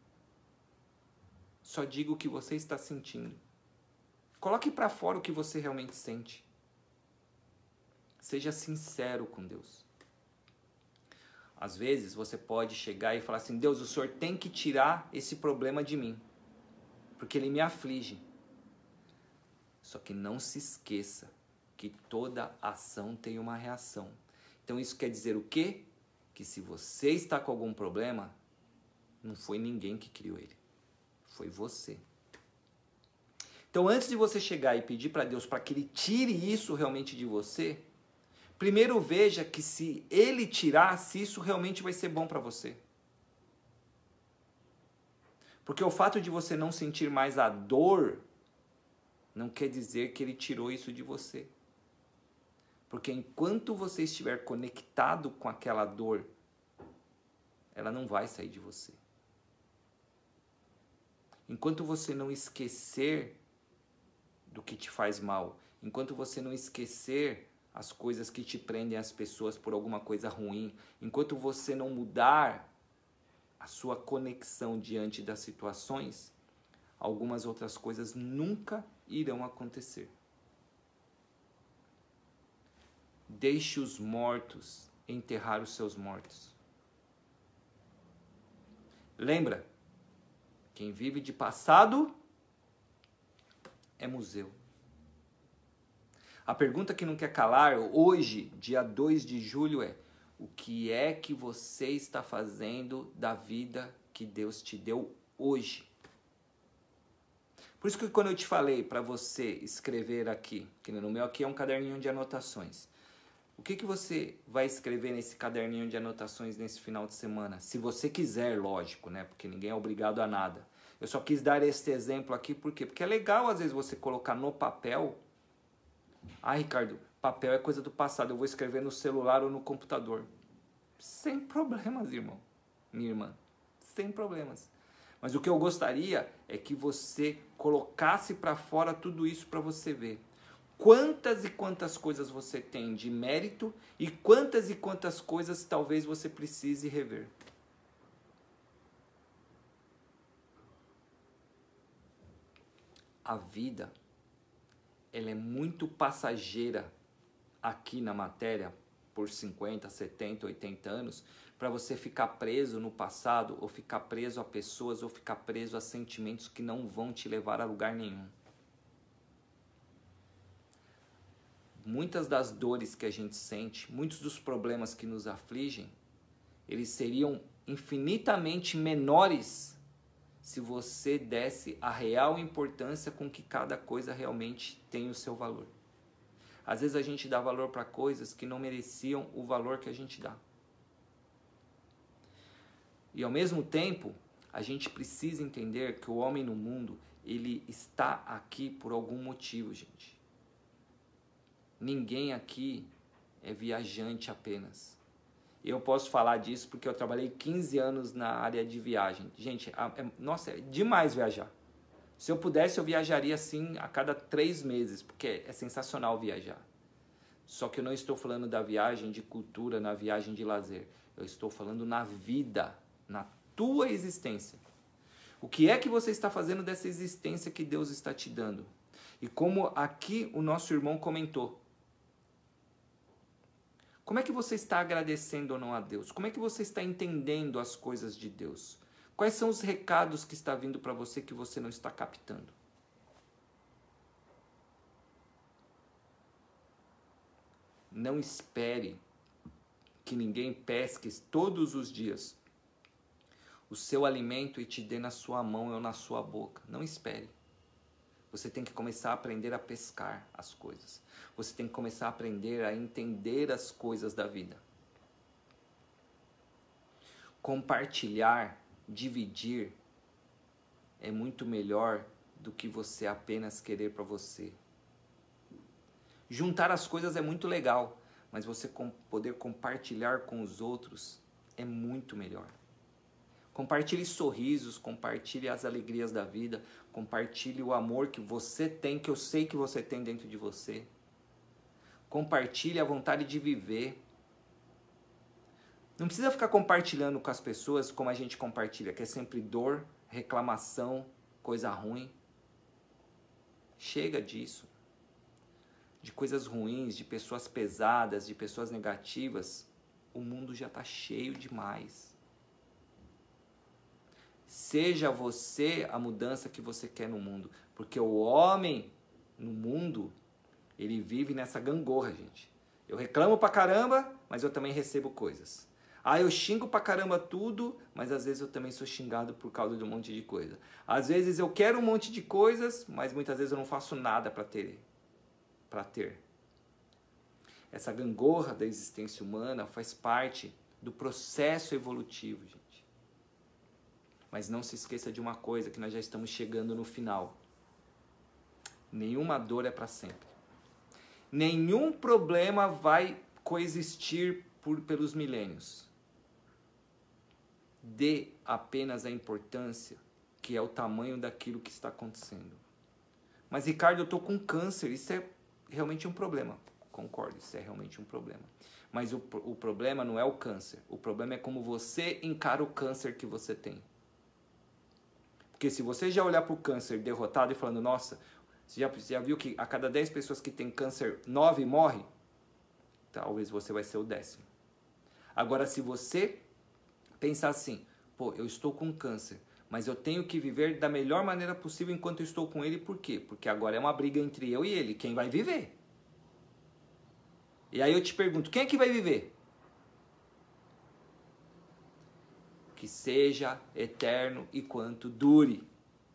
Só diga o que você está sentindo. Coloque para fora o que você realmente sente. Seja sincero com Deus. Às vezes você pode chegar e falar assim: Deus, o Senhor tem que tirar esse problema de mim, porque ele me aflige. Só que não se esqueça que toda ação tem uma reação. Então isso quer dizer o quê? Que se você está com algum problema, não foi ninguém que criou ele, foi você. Então antes de você chegar e pedir para Deus para que Ele tire isso realmente de você, primeiro veja que se Ele tirar, se isso realmente vai ser bom para você. Porque o fato de você não sentir mais a dor, não quer dizer que Ele tirou isso de você. Porque enquanto você estiver conectado com aquela dor, ela não vai sair de você. Enquanto você não esquecer do que te faz mal, enquanto você não esquecer as coisas que te prendem às pessoas por alguma coisa ruim, enquanto você não mudar a sua conexão diante das situações, algumas outras coisas nunca irão acontecer. Deixe os mortos enterrar os seus mortos. Lembra? Quem vive de passado é museu. A pergunta que não quer calar hoje, dia dois de julho, é: o que é que você está fazendo da vida que Deus te deu hoje? Por isso que quando eu te falei para você escrever aqui, que no meu aqui é um caderninho de anotações, o que, que você vai escrever nesse caderninho de anotações nesse final de semana? Se você quiser, lógico, né? Porque ninguém é obrigado a nada. Eu só quis dar esse exemplo aqui, por quê? Porque é legal às vezes você colocar no papel. Ah, Ricardo, papel é coisa do passado, eu vou escrever no celular ou no computador. Sem problemas, irmão. Minha irmã. Sem problemas. Mas o que eu gostaria é que você colocasse para fora tudo isso para você ver. Quantas e quantas coisas você tem de mérito e quantas e quantas coisas talvez você precise rever. A vida, ela é muito passageira aqui na matéria por cinquenta, setenta, oitenta anos, para você ficar preso no passado, ou ficar preso a pessoas, ou ficar preso a sentimentos que não vão te levar a lugar nenhum. Muitas das dores que a gente sente, muitos dos problemas que nos afligem, eles seriam infinitamente menores se você desse a real importância com que cada coisa realmente tem o seu valor. Às vezes a gente dá valor para coisas que não mereciam o valor que a gente dá. E ao mesmo tempo, a gente precisa entender que o homem no mundo, ele está aqui por algum motivo, gente. Ninguém aqui é viajante apenas. Eu posso falar disso porque eu trabalhei quinze anos na área de viagem. Gente, é, nossa, é demais viajar. Se eu pudesse, eu viajaria assim a cada três meses, porque é sensacional viajar. Só que eu não estou falando da viagem de cultura, na viagem de lazer. Eu estou falando na vida, na tua existência. O que é que você está fazendo dessa existência que Deus está te dando? E como aqui o nosso irmão comentou, como é que você está agradecendo ou não a Deus? Como é que você está entendendo as coisas de Deus? Quais são os recados que está vindo para você que você não está captando? Não espere que ninguém pesque todos os dias o seu alimento e te dê na sua mão ou na sua boca. Não espere. Você tem que começar a aprender a pescar as coisas. Você tem que começar a aprender a entender as coisas da vida. Compartilhar, dividir é muito melhor do que você apenas querer para você. Juntar as coisas é muito legal, mas você poder compartilhar com os outros é muito melhor. Compartilhe sorrisos, compartilhe as alegrias da vida, compartilhe o amor que você tem, que eu sei que você tem dentro de você. Compartilhe a vontade de viver. Não precisa ficar compartilhando com as pessoas como a gente compartilha, que é sempre dor, reclamação, coisa ruim. Chega disso. De coisas ruins, de pessoas pesadas, de pessoas negativas. O mundo já está cheio demais. Seja você a mudança que você quer no mundo. Porque o homem no mundo, ele vive nessa gangorra, gente. Eu reclamo pra caramba, mas eu também recebo coisas. Ah, eu xingo pra caramba tudo, mas às vezes eu também sou xingado por causa de um monte de coisa. Às vezes eu quero um monte de coisas, mas muitas vezes eu não faço nada pra ter. Pra ter. Essa gangorra da existência humana faz parte do processo evolutivo, gente. Mas não se esqueça de uma coisa, que nós já estamos chegando no final. Nenhuma dor é para sempre. Nenhum problema vai coexistir por, pelos milênios. Dê apenas a importância que é o tamanho daquilo que está acontecendo. Mas, Ricardo, eu estou com câncer, isso é realmente um problema. Concordo, isso é realmente um problema. Mas o, o problema não é o câncer. O problema é como você encara o câncer que você tem. Porque se você já olhar para o câncer derrotado e falando, nossa, você já, já viu que a cada dez pessoas que tem câncer, nove morrem? Talvez você vai ser o décimo. Agora, se você pensar assim, pô, eu estou com câncer, mas eu tenho que viver da melhor maneira possível enquanto eu estou com ele, por quê? Porque agora é uma briga entre eu e ele, quem vai viver? E aí eu te pergunto, quem é que vai viver? Que seja eterno e quanto dure.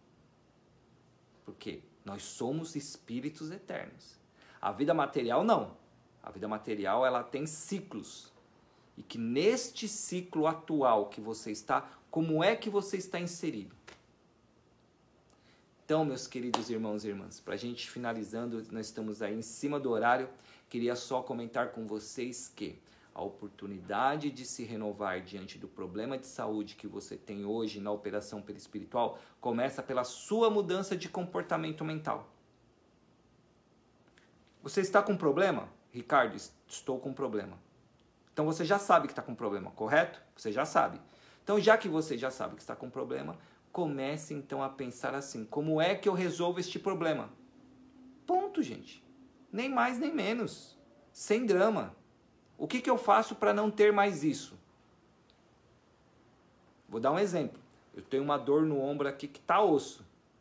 Porque nós somos espíritos eternos. A vida material não. A vida material ela tem ciclos. E que neste ciclo atual que você está, como é que você está inserido? Então, meus queridos irmãos e irmãs, para a gente finalizando, nós estamos aí em cima do horário, queria só comentar com vocês que a oportunidade de se renovar diante do problema de saúde que você tem hoje na operação perispiritual começa pela sua mudança de comportamento mental. Você está com problema? Ricardo, estou com problema. Então você já sabe que está com problema, correto? Você já sabe. Então já que você já sabe que está com problema, comece então a pensar assim, como é que eu resolvo este problema? Ponto, gente. Nem mais nem menos. Sem drama. O que, que eu faço para não ter mais isso? Vou dar um exemplo. Eu tenho uma dor no ombro aqui que está osso.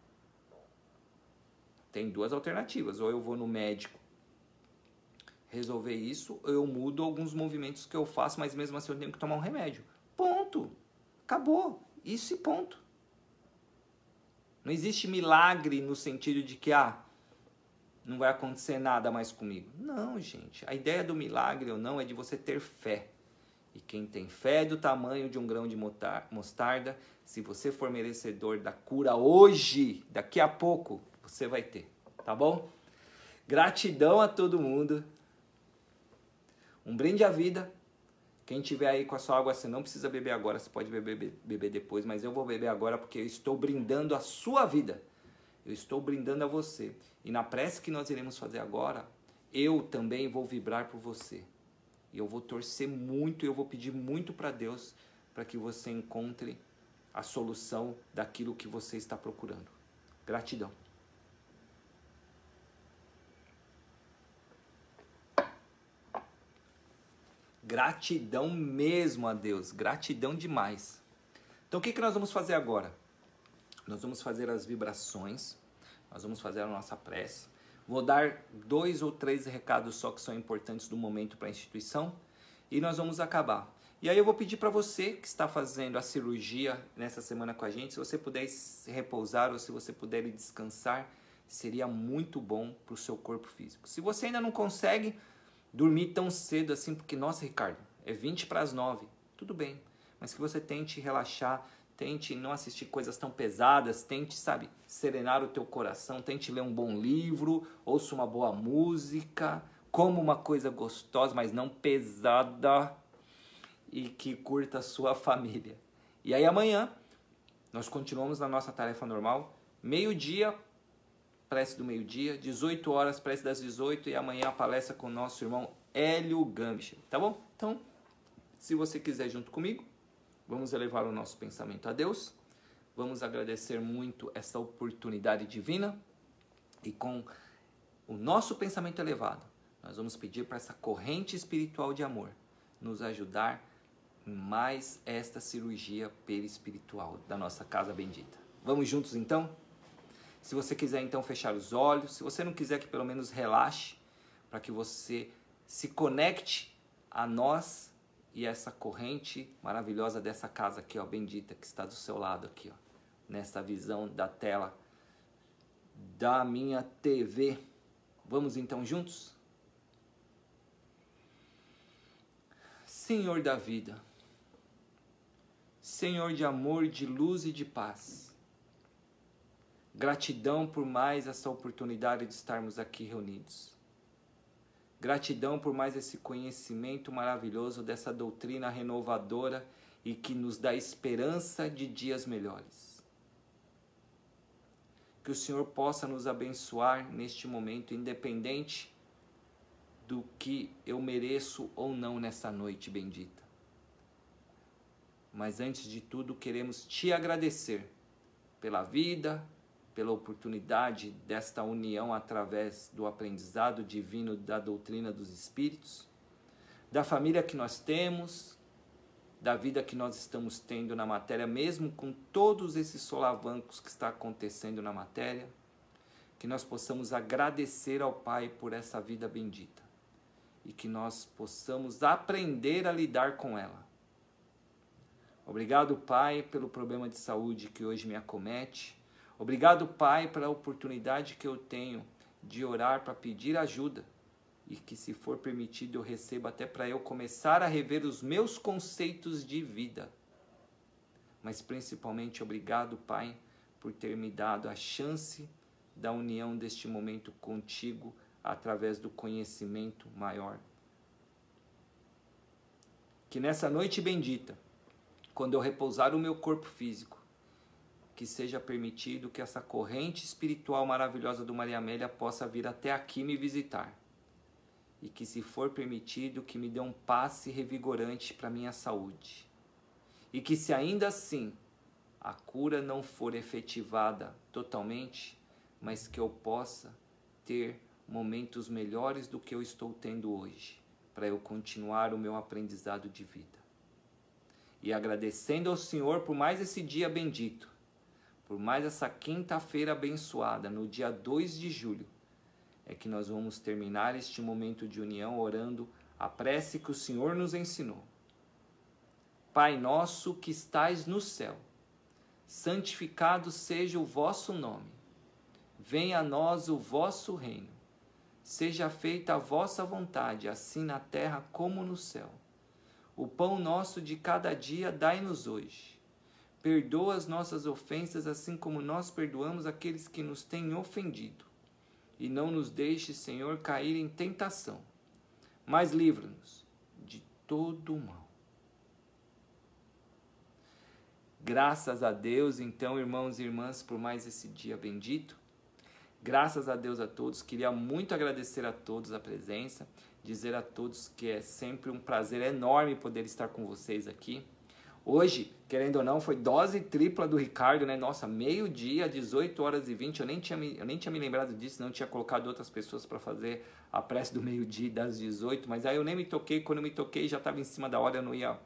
Tem duas alternativas. Ou eu vou no médico resolver isso, ou eu mudo alguns movimentos que eu faço, mas mesmo assim eu tenho que tomar um remédio. Ponto. Acabou. Isso e ponto. Não existe milagre no sentido de que, ah, não vai acontecer nada mais comigo. Não, gente. A ideia do milagre ou não é de você ter fé. E quem tem fé do tamanho de um grão de mostarda, se você for merecedor da cura hoje, daqui a pouco, você vai ter. Tá bom? Gratidão a todo mundo. Um brinde à vida. Quem tiver aí com a sua água, você não precisa beber agora, você pode beber, beber depois, mas eu vou beber agora porque eu estou brindando a sua vida. Eu estou brindando a você. E na prece que nós iremos fazer agora, eu também vou vibrar por você. E eu vou torcer muito, eu vou pedir muito para Deus para que você encontre a solução daquilo que você está procurando. Gratidão. Gratidão mesmo a Deus. Gratidão demais. Então o que, que nós vamos fazer agora? Nós vamos fazer as vibrações, nós vamos fazer a nossa prece. Vou dar dois ou três recados só que são importantes do momento para a instituição e nós vamos acabar. E aí eu vou pedir para você que está fazendo a cirurgia nessa semana com a gente, se você puder repousar ou se você puder descansar, seria muito bom para o seu corpo físico. Se você ainda não consegue dormir tão cedo assim, porque, nossa, Ricardo, é vinte para as nove, tudo bem, mas que você tente relaxar, tente não assistir coisas tão pesadas, tente, sabe, serenar o teu coração, tente ler um bom livro, ouça uma boa música, coma uma coisa gostosa, mas não pesada e que curta a sua família. E aí amanhã nós continuamos na nossa tarefa normal, meio-dia, prece do meio-dia, dezoito horas, prece das dezoito e amanhã a palestra com o nosso irmão Hélio Gambich, tá bom? Então, se você quiser junto comigo, vamos elevar o nosso pensamento a Deus, vamos agradecer muito essa oportunidade divina e com o nosso pensamento elevado, nós vamos pedir para essa corrente espiritual de amor nos ajudar em mais esta cirurgia perispiritual da nossa casa bendita. Vamos juntos então? Se você quiser então fechar os olhos, se você não quiser que pelo menos relaxe, para que você se conecte a nós e essa corrente maravilhosa dessa casa aqui, ó, bendita, que está do seu lado aqui, ó, nessa visão da tela da minha T V. Vamos então juntos? Senhor da vida, Senhor de amor, de luz e de paz, gratidão por mais essa oportunidade de estarmos aqui reunidos. Gratidão por mais esse conhecimento maravilhoso dessa doutrina renovadora e que nos dá esperança de dias melhores. Que o Senhor possa nos abençoar neste momento, independente do que eu mereço ou não nessa noite bendita. Mas antes de tudo, queremos te agradecer pela vida, pela oportunidade desta união através do aprendizado divino da doutrina dos Espíritos, da família que nós temos, da vida que nós estamos tendo na matéria, mesmo com todos esses solavancos que está acontecendo na matéria, que nós possamos agradecer ao Pai por essa vida bendita. e que nós possamos aprender a lidar com ela. Obrigado, Pai, pelo problema de saúde que hoje me acomete. Obrigado, Pai, pela oportunidade que eu tenho de orar para pedir ajuda e que, se for permitido, eu receba até para eu começar a rever os meus conceitos de vida. Mas principalmente obrigado, Pai, por ter me dado a chance da união deste momento contigo através do conhecimento maior. Que nessa noite bendita, quando eu repousar o meu corpo físico, que seja permitido que essa corrente espiritual maravilhosa do Maria Amélia possa vir até aqui me visitar. E que, se for permitido, que me dê um passe revigorante para minha saúde. E que, se ainda assim a cura não for efetivada totalmente, mas que eu possa ter momentos melhores do que eu estou tendo hoje, para eu continuar o meu aprendizado de vida. E agradecendo ao Senhor por mais esse dia bendito, por mais essa quinta-feira abençoada, no dia dois de julho, é que nós vamos terminar este momento de união orando a prece que o Senhor nos ensinou. Pai nosso que estais no céu, santificado seja o vosso nome. Venha a nós o vosso reino. Seja feita a vossa vontade, assim na terra como no céu. O pão nosso de cada dia dai-nos hoje. Perdoa as nossas ofensas, assim como nós perdoamos aqueles que nos têm ofendido. E não nos deixe, Senhor, cair em tentação, mas livra-nos de todo o mal. Graças a Deus, então, irmãos e irmãs, por mais esse dia bendito. Graças a Deus a todos. Queria muito agradecer a todos a presença, dizer a todos que é sempre um prazer enorme poder estar com vocês aqui. Hoje, querendo ou não, foi dose tripla do Ricardo, né? Nossa, meio-dia, dezoito horas e vinte, eu nem tinha me, eu nem tinha me lembrado disso, não tinha colocado outras pessoas para fazer a prece do meio-dia das dezoito, mas aí eu nem me toquei, quando eu me toquei já estava em cima da hora, eu não ia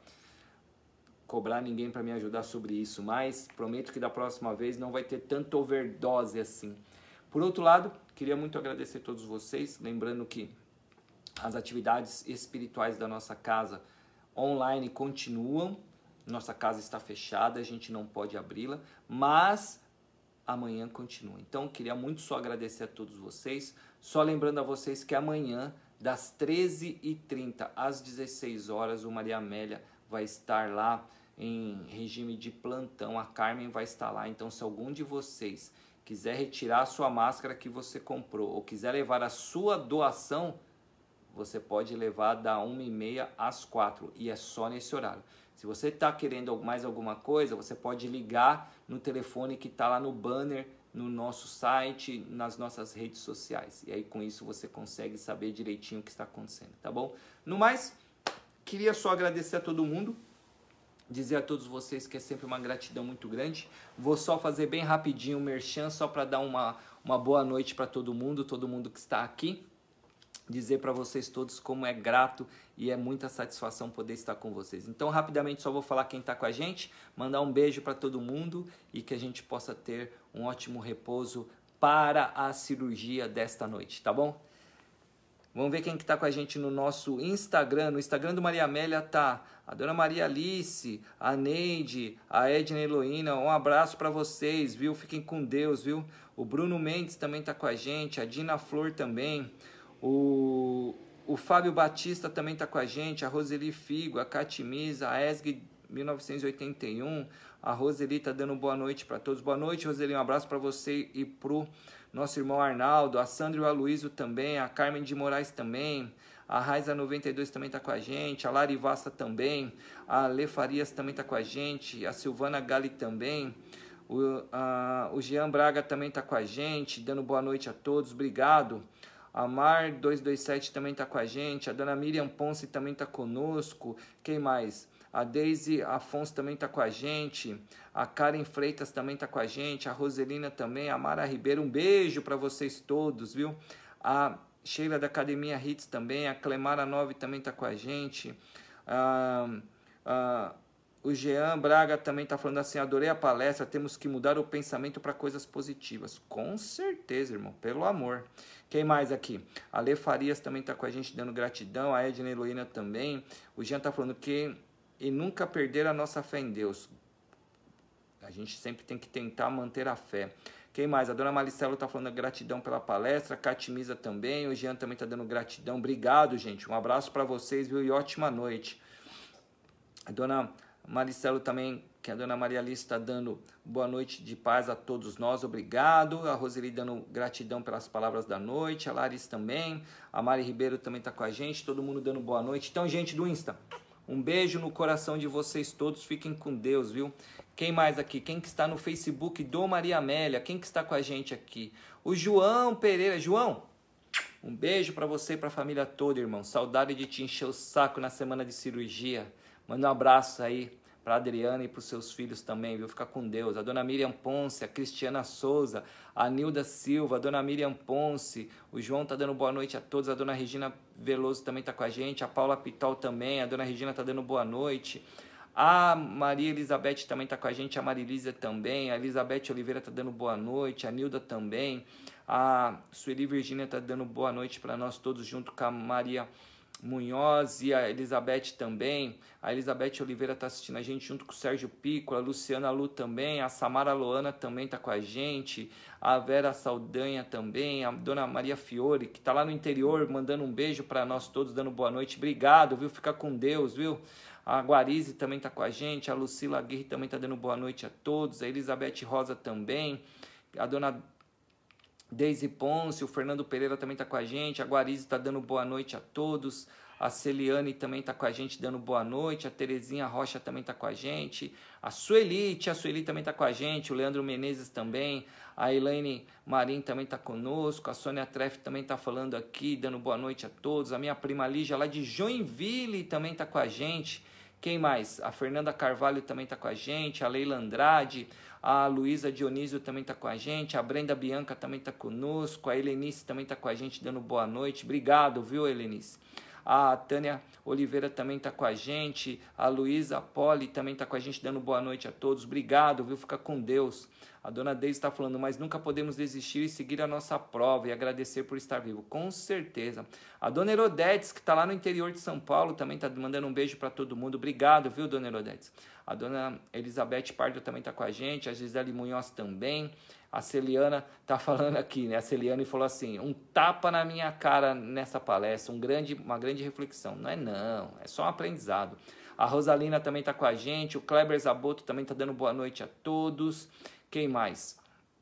cobrar ninguém para me ajudar sobre isso, mas prometo que da próxima vez não vai ter tanto overdose assim. Por outro lado, queria muito agradecer a todos vocês, lembrando que as atividades espirituais da nossa casa online continuam. Nossa casa está fechada, a gente não pode abri-la, mas amanhã continua. Então, queria muito só agradecer a todos vocês. Só lembrando a vocês que amanhã, das treze e trinta às dezesseis horas, o Maria Amélia vai estar lá em regime de plantão. A Carmen vai estar lá. Então, se algum de vocês quiser retirar a sua máscara que você comprou ou quiser levar a sua doação, você pode levar da uma e meia às quatro e é só nesse horário. Se você está querendo mais alguma coisa, você pode ligar no telefone que está lá no banner, no nosso site, nas nossas redes sociais. E aí com isso você consegue saber direitinho o que está acontecendo, tá bom? No mais, queria só agradecer a todo mundo, dizer a todos vocês que é sempre uma gratidão muito grande. Vou só fazer bem rapidinho o merchan, só para dar uma, uma boa noite para todo mundo, todo mundo que está aqui. Dizer para vocês todos como é grato e é muita satisfação poder estar com vocês. Então, rapidamente, só vou falar quem está com a gente, mandar um beijo para todo mundo e que a gente possa ter um ótimo repouso para a cirurgia desta noite, tá bom? Vamos ver quem que está com a gente no nosso Instagram. No Instagram do Maria Amélia tá a Dona Maria Alice, a Neide, a Edna Heloína. Um abraço para vocês, viu? Fiquem com Deus, viu? O Bruno Mendes também está com a gente, a Dina Flor também. O, o Fábio Batista também está com a gente, a Roseli Figo, a Catimisa, a Esg mil novecentos e oitenta e um, a Roseli está dando boa noite para todos. Boa noite, Roseli, um abraço para você e pro nosso irmão Arnaldo, a Sandra e o Aloysio também, a Carmen de Moraes também, a Raiza noventa e dois também está com a gente, a Lari Vasta também, a Le Farias também está com a gente, a Silvana Gali também, o, a, o Jean Braga também está com a gente, dando boa noite a todos, obrigado. A Mar dois dois sete também está com a gente. A Dona Miriam Ponce também está conosco. Quem mais? A Deise Afonso também está com a gente. A Karen Freitas também está com a gente. A Roselina também. A Mara Ribeiro, um beijo para vocês todos, viu? A Sheila da Academia Hits também. A Clemara Nove também está com a gente. A, a, O Jean Braga também está falando assim, adorei a palestra, temos que mudar o pensamento para coisas positivas. Com certeza, irmão, pelo amor. Quem mais aqui? A Lê Farias também está com a gente dando gratidão, a Edna Heloína também. O Jean está falando que e nunca perder a nossa fé em Deus. A gente sempre tem que tentar manter a fé. Quem mais? A dona Maricela está falando gratidão pela palestra, a Catimisa também, o Jean também está dando gratidão. Obrigado, gente, um abraço para vocês, viu? E ótima noite. A dona Maricelo também, que a dona Maria Alice está dando boa noite de paz a todos nós, obrigado. A Roseli dando gratidão pelas palavras da noite, a Larissa também, a Mari Ribeiro também está com a gente, todo mundo dando boa noite. Então, gente do Insta, um beijo no coração de vocês todos, fiquem com Deus, viu? Quem mais aqui? Quem que está no Facebook do Maria Amélia? Quem que está com a gente aqui? O João Pereira. João, um beijo para você e para a família toda, irmão. Saudade de te encher o saco na semana de cirurgia. Manda um abraço aí para a Adriana e para os seus filhos também, viu? Fica com Deus. A dona Miriam Ponce, a Cristiana Souza, a Nilda Silva, a dona Miriam Ponce, o João tá dando boa noite a todos, a dona Regina Veloso também tá com a gente, a Paula Pitol também, a dona Regina tá dando boa noite, a Maria Elizabeth também tá com a gente, a Marilisa também, a Elizabeth Oliveira tá dando boa noite, a Nilda também, a Sueli Virgínia tá dando boa noite para nós todos junto com a Maria Munhoz e a Elizabeth também. A Elizabeth Oliveira está assistindo a gente junto com o Sérgio Pico, a Luciana Lu também, a Samara Loana também está com a gente, a Vera Saldanha também, a dona Maria Fiore, que está lá no interior, mandando um beijo para nós todos, dando boa noite. Obrigado, viu? Fica com Deus, viu? A Guarize também está com a gente, a Lucila Aguirre também está dando boa noite a todos, a Elizabeth Rosa também, a dona Deise Ponce, o Fernando Pereira também está com a gente, a Guarize está dando boa noite a todos, a Celiane também está com a gente dando boa noite, a Terezinha Rocha também está com a gente, a Sueli, tia Sueli também está com a gente, o Leandro Menezes também, a Elaine Marim também está conosco, a Sônia Treff também está falando aqui, dando boa noite a todos, a minha prima Lígia lá de Joinville também está com a gente. Quem mais? A Fernanda Carvalho também está com a gente, a Leila Andrade, a Luísa Dionísio também está com a gente, a Brenda Bianca também está conosco, a Helenice também está com a gente dando boa noite. Obrigado, viu, Helenice? A Tânia Oliveira também está com a gente, a Luísa Poli também está com a gente dando boa noite a todos. Obrigado, viu? Fica com Deus. A dona Deise está falando, mas nunca podemos desistir e seguir a nossa prova e agradecer por estar vivo. Com certeza. A dona Herodetes, que está lá no interior de São Paulo, também está mandando um beijo para todo mundo. Obrigado, viu, dona Herodetes? A dona Elizabeth Pardo também está com a gente, a Gisele Munhoz também. A Celiana está falando aqui, né? A Celiane falou assim, um tapa na minha cara nessa palestra, um grande, uma grande reflexão. Não é não, é só um aprendizado. A Rosalina também está com a gente, o Kleber Zaboto também está dando boa noite a todos. Quem mais?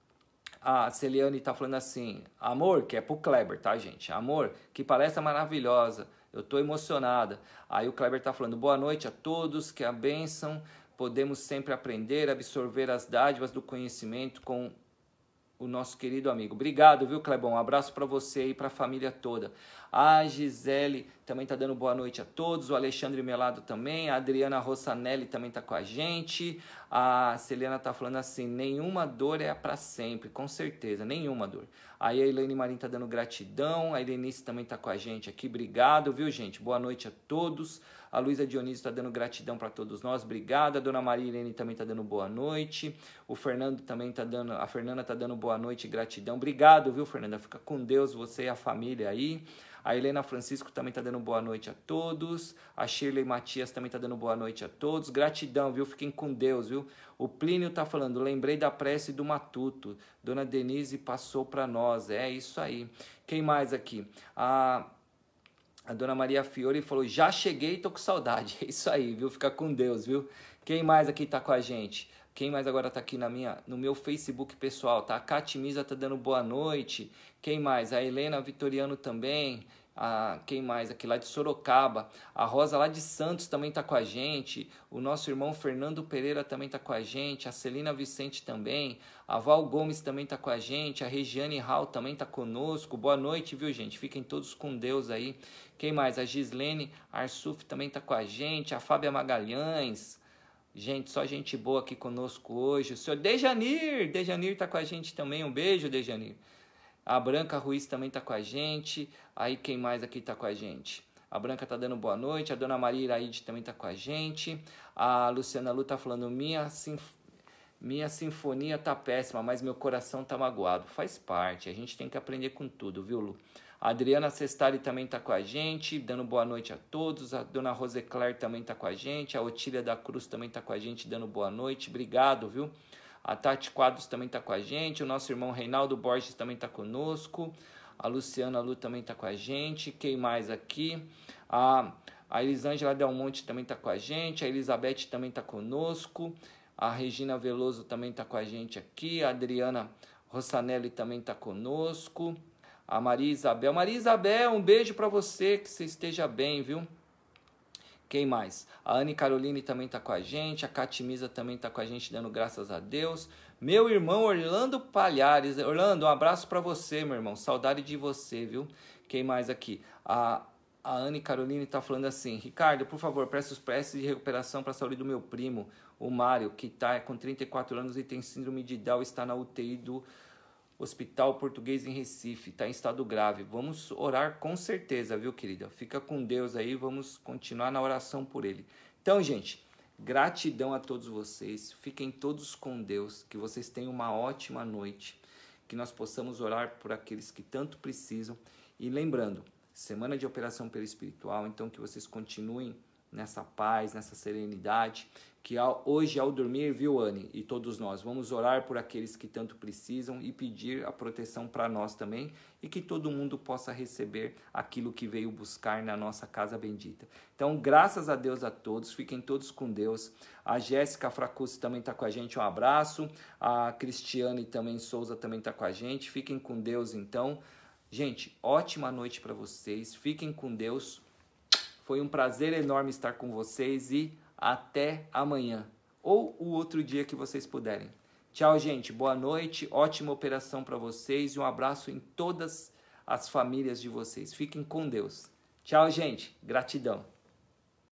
A Celiane está falando assim, amor, que é pro Kleber, tá, gente? Amor, que palestra maravilhosa, eu estou emocionada. Aí o Kleber está falando, boa noite a todos, que a bênção, podemos sempre aprender, absorver as dádivas do conhecimento com o nosso querido amigo. Obrigado, viu, Clebão? Um abraço para você e para a família toda. A Gisele também está dando boa noite a todos. O Alexandre Melado também. A Adriana Rossanelli também está com a gente. A Celena está falando assim, nenhuma dor é para sempre, com certeza, nenhuma dor. Aí a Elaine Marim está dando gratidão. A Helenice também está com a gente aqui. Obrigado, viu, gente? Boa noite a todos. A Luísa Dionísio está dando gratidão para todos nós. Obrigado. A dona Maria Irene também está dando boa noite. O Fernando também está dando... A Fernanda está dando boa noite e gratidão. Obrigado, viu, Fernanda? Fica com Deus, você e a família aí. A Helena Francisco também está dando boa noite a todos. A Shirley Matias também está dando boa noite a todos. Gratidão, viu? Fiquem com Deus, viu? O Plínio está falando, lembrei da prece do Matuto. Dona Denise passou para nós. É isso aí. Quem mais aqui? A... A dona Maria Fiore falou, já cheguei e tô com saudade. É isso aí, viu? Fica com Deus, viu? Quem mais aqui tá com a gente? Quem mais agora tá aqui na minha, no meu Facebook pessoal, tá? A Catimisa tá dando boa noite. Quem mais? A Helena Vitoriano também. A, quem mais aqui? Lá de Sorocaba. A Rosa lá de Santos também tá com a gente. O nosso irmão Fernando Pereira também tá com a gente. A Celina Vicente também. A Val Gomes também tá com a gente. A Regiane Hall também tá conosco. Boa noite, viu, gente? Fiquem todos com Deus aí. Quem mais? A Gislene Arsuf também tá com a gente. A Fábia Magalhães. Gente, só gente boa aqui conosco hoje. O senhor Dejanir. Dejanir tá com a gente também. Um beijo, Dejanir. A Branca Ruiz também tá com a gente. Aí quem mais aqui tá com a gente? A Branca tá dando boa noite. A Dona Maria Iraide também tá com a gente. A Luciana Lu tá falando, minha, sinf... minha sinfonia tá péssima, mas meu coração tá magoado. Faz parte, a gente tem que aprender com tudo, viu, Lu? A Adriana Sestari também tá com a gente, dando boa noite a todos. A Dona Roseclair também tá com a gente. A Otília da Cruz também tá com a gente, dando boa noite. Obrigado, viu? A Tati Quadros também tá com a gente. O nosso irmão Reinaldo Borges também tá conosco. A Luciana Lu também tá com a gente. Quem mais aqui? A, a Elisângela Del Monte também tá com a gente. A Elizabeth também tá conosco. A Regina Veloso também tá com a gente aqui. A Adriana Rossanelli também tá conosco. A Maria Isabel. Maria Isabel, um beijo para você. Que você esteja bem, viu? Quem mais? A Anne Caroline também tá com a gente. A Catimisa também tá com a gente, dando graças a Deus. Meu irmão Orlando Palhares. Orlando, um abraço para você, meu irmão. Saudade de você, viu? Quem mais aqui? A, a Anne Caroline tá falando assim. Ricardo, por favor, preste os preces de recuperação para a saúde do meu primo, o Mário, que tá com trinta e quatro anos e tem síndrome de Down, está na U T I do Hospital Português em Recife, está em estado grave. Vamos orar com certeza, viu, querida? Fica com Deus aí, vamos continuar na oração por ele. Então, gente, gratidão a todos vocês. Fiquem todos com Deus, que vocês tenham uma ótima noite, que nós possamos orar por aqueles que tanto precisam. E lembrando, semana de operação perispiritual, então que vocês continuem nessa paz, nessa serenidade, que ao, hoje ao dormir, viu, Anne, e todos nós, vamos orar por aqueles que tanto precisam e pedir a proteção para nós também, e que todo mundo possa receber aquilo que veio buscar na nossa casa bendita. Então, graças a Deus a todos, fiquem todos com Deus. A Jéssica Fracucci também está com a gente, um abraço. A Cristiane também Souza também está com a gente, fiquem com Deus então. Gente, ótima noite para vocês, fiquem com Deus. Foi um prazer enorme estar com vocês e até amanhã. Ou o outro dia que vocês puderem. Tchau, gente. Boa noite. Ótima operação para vocês. E um abraço em todas as famílias de vocês. Fiquem com Deus. Tchau, gente. Gratidão.